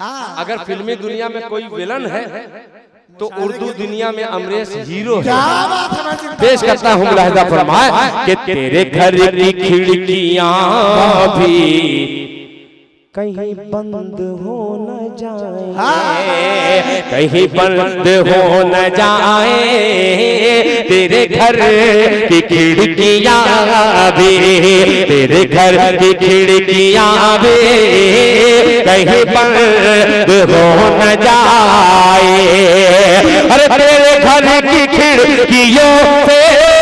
अगर फिल्मी दुनिया में कोई विलन है तो उर्दू दुनिया में अमरीश हीरो है। पेश करता हूँ मुलाहिजा फरमाए कि तेरे घर की खिड़कियां भी कहीं बंद हो न जाए, कहीं बंद हो न जाए, तेरे घर की खिड़कियां भी, तेरे घर की खिड़कियां भी कहीं बंद हो न जाए। अरे तेरे घर की खिड़कियों से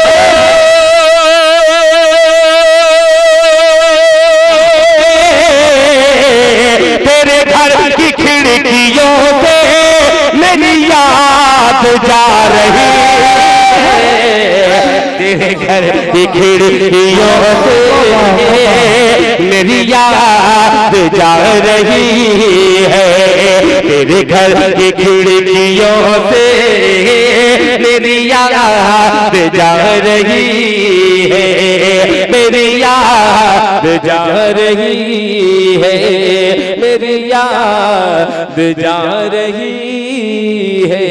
खिड़कियों से मेरी याद जा रही है, तेरे घर की खिड़कियों से मेरी याद जा रही है, तेरे घर की खिड़कियों से मेरी याद जा रही है, मेरी याद जा रही है, मेरी याद जा रही है।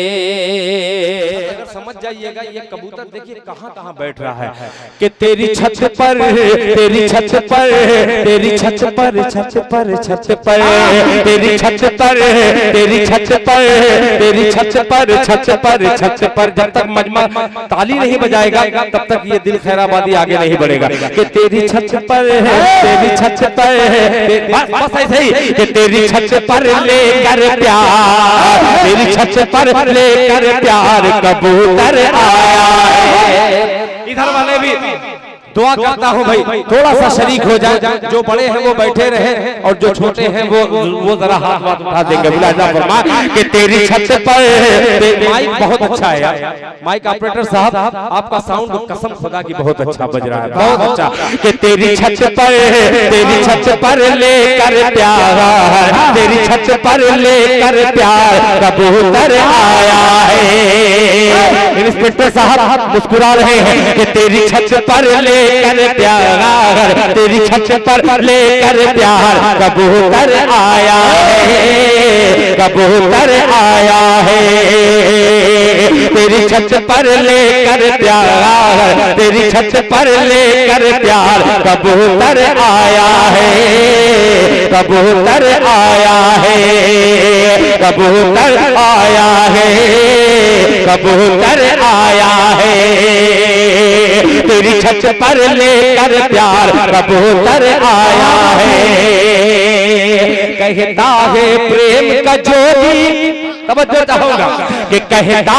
समझ जाइएगा ये कबूतर देखिए कहाँ कहाँ बैठ रहा है कि तेरी छत पर, तेरी छत पर, तेरी छत पर, छत पर, छत पर, तेरी छत पर, तेरी छत पर, तेरी छत पर, छत पर, छत पर, जब तक मजमा ताली नहीं बजाएगा तब तक ये दिल खैराबादी आगे नहीं बढ़ेगा। कि तेरी छत पर, तेरी छत पर, बस ऐसे ही कि तेरी छत पर लेकर प्यार, तेरी छत पर लेकर प्यार कबूतर आया है। इधर वाले भी दुआ करता हूँ भाई थोड़ा सा शरीक हो जाए, जो बड़े हैं वो बैठे रहे और जो छोटे हैं वो जरा हाथ हाथ उठा देंगे। मुलाहिजा फरमा कि तेरी छत पर, माइक बहुत अच्छा है यार, माइक ऑपरेटर साहब आपका साउंड कसम खुदा की बहुत अच्छा बज रहा है, बहुत अच्छा। कि तेरी छत पर, तेरी छत पर लेकर प्यार, तेरी छत पर लेकर प्यार कबूतर आया है। इंस्पेक्टर साहब मुस्कुरा रहे हैं कि तेरी छत पर लेकर प्यार, तेरी छत पर लेकर प्यार कबूतर आया है, कबूतर आया है, तेरी छत पर लेकर प्यार, तेरी छत पर लेकर प्यार कबूतर आया है, कबूतर आया है, कबूतर आया है, कबूतर आया है, तेरी छत पर लेकर प्यार कबूतर आया है। कहता है प्रेम का जोगी, तवज्जो चाहूंगा कि कहता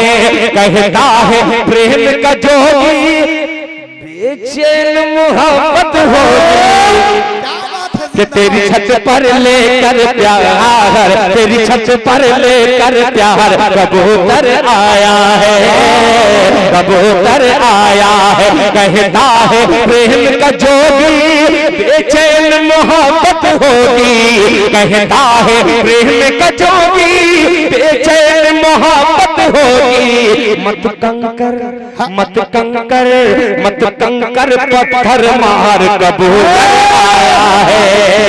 है प्रेम का जोगी बेचैन मोहब्बत होगी। कि तेरी छत पर लेकर प्यार, तेरी छत पर लेकर प्यार कबूतर आया है, कबूतर आया है। कहता है प्रेम का जोगी बेचैन मोहब्बत होगी, कहता है प्रेम का जोगी बेचैन मोहब्बत होगी। मत कंकर, मत कंकर, मत कंकर पत्थर मार कबूतर आया है,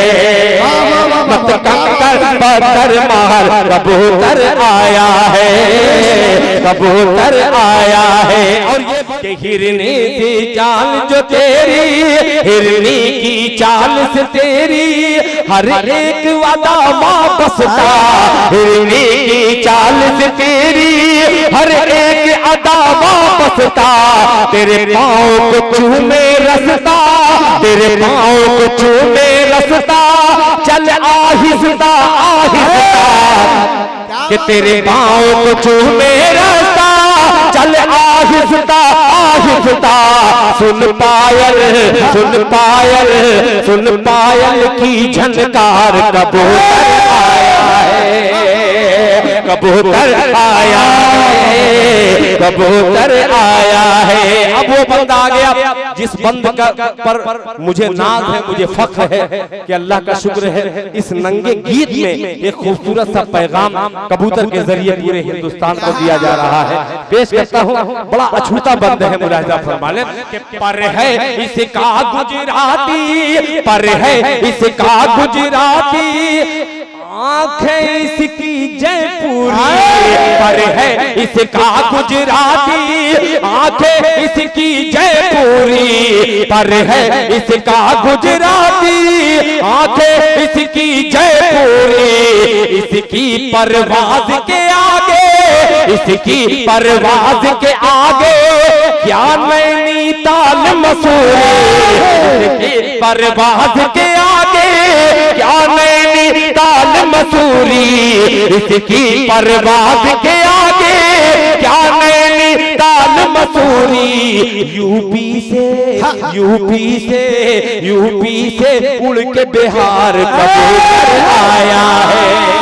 मत कंकर पत्थर मार कबूतर आया है, कबूतर आया है। और ये हिरनी की चाल जो तेरी, हिरनी की चाल से तेरी हर एक वादा वापसता, हिरनी की चाल से तेरी हर एक अदा वापसता, तेरे पाँव को चूमे रसता, तेरे पाँव को चूमे रसता, चल आहिस्ता आहिस्ता, कि तेरे पाँव को चूमे रसता, चल आहिस्ता आहिस्ता। सुन पायल, सुन पायल, सुन पायल की झनकार कबूतर आया है, कबूतर आया है, कबूतर आया है। अब वो बंदा आ गया जिस बंद पर मुझे नाज है, मुझे फख्र है कि अल्लाह का शुक्र है इस नंगे गीत में एक खूबसूरत सा पैगाम कबूतर के जरिए पूरे हिंदुस्तान को दिया जा रहा है। पेश करता हूँ, बड़ा अछूता बंद है, मुलाहिजा फरमा लें। पर है इसका गुजराती, पर है इसका गुजराती, आंखें इसकी जयपुरी पर है इसका गुजराती, आंखें इसकी जयपुरी पर है इसका गुजराती, आंखें इसकी जयपुरी, इसकी परवाज के आगे, इसकी परवाज के आगे क्या नैनीताल मसूरी, इसकी परवाज के आगे क्या नैनीताल मसूरी, इसकी परवाज के आगे क्या नैनीताल मसूरी। यूपी से उड़ के बिहार कबूतर आया है,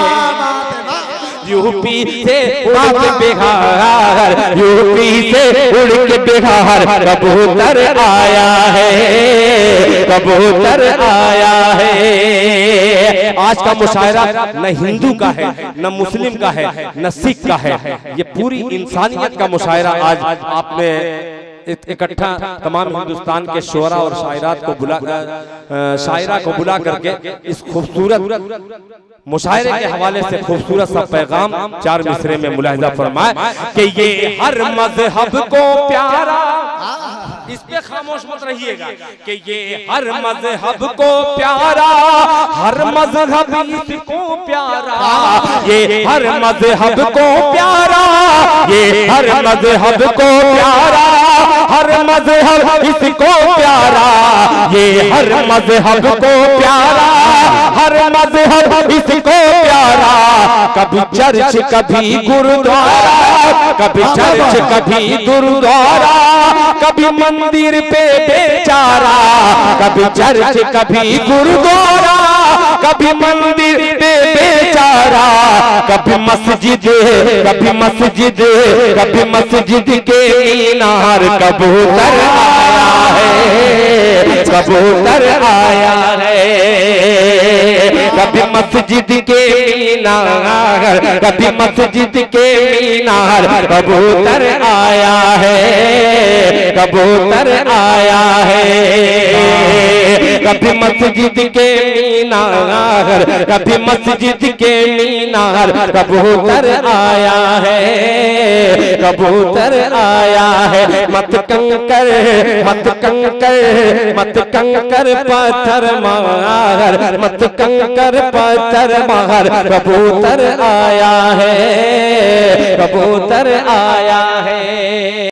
यूपी से उड़ के बिहार, यूपी से उड़ के बिहार कबूतर आया है, कबूतर आया है। आज का मुशायरा न हिंदू का है, न मुस्लिम का है, न सिख का है, ये पूरी इंसानियत का मुशायरा आज आपने इकट्ठा तमाम हिंदुस्तान के शोरा और शायरात को शायरा को बुला करके इस खूबसूरत मुशायरे के हवाले से खूबसूरत सा पैगाम 4 मिसरे में मुलाहिजा फरमाए कि ये हर मजहब को प्यारा, इस पे खामोश मत रहिएगा कि ये हर मजहब को प्यारा, हर मजहब इसको प्यारा, ये हर मजहब को प्यारा, ये हर मजहब को प्यारा, हर मजहब इसको प्यारा, ये हर मजहब को प्यारा, हर मजहब इसको प्यारा। कभी चर्च कभी गुरुद्वारा, कभी चर्च कभी गुरुद्वारा, कभी मंदिर पे बेचारा, कभी चर्च कभी गुरुद्वारा, कभी मंदिर पे बेचारा, कभी मस्जिद, कभी मस्जिद, कभी मस्जिद के मीनार कबूतर आया है, कबूतर आया है, कभी मस्जिद के मीनार, कभी मस्जिद के मीनार कबूतर आया है, कबूतर आया है, कभी मस्जिद के मीनार, कभी मस्जिद के मीनार कबूतर आया है, कबूतर आया है। मत कंकर, मत कंकर, मत कंकर पत्थर मार, मत कंकर पत्थर मार, कबूतर आया है, कबूतर आया है।